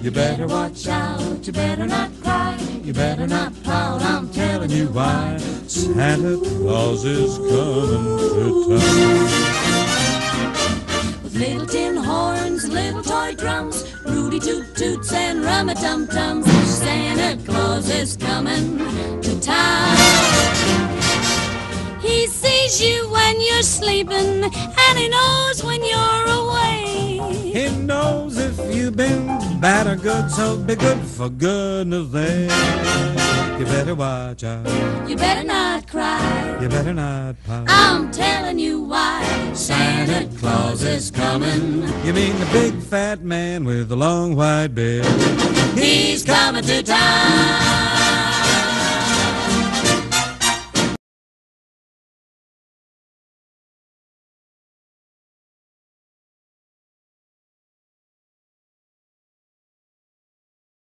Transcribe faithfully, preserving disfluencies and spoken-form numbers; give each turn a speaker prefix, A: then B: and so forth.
A: You better watch out, you better not cry, you better not pout, I'm telling you why. Santa Claus is coming to town. With little tin horns, little toy drums, Rudy Toot Toots and Rum-a-Tum-Tums, Santa Claus is coming to town. He sees you when you're sleeping, and he knows when you're away. He knows if you've been bad or good, so be good for goodness sake. You better watch out, you better not cry, you better not pout, I'm telling you why. Santa Claus is coming. You mean the big fat man with the long white beard? He's coming to town.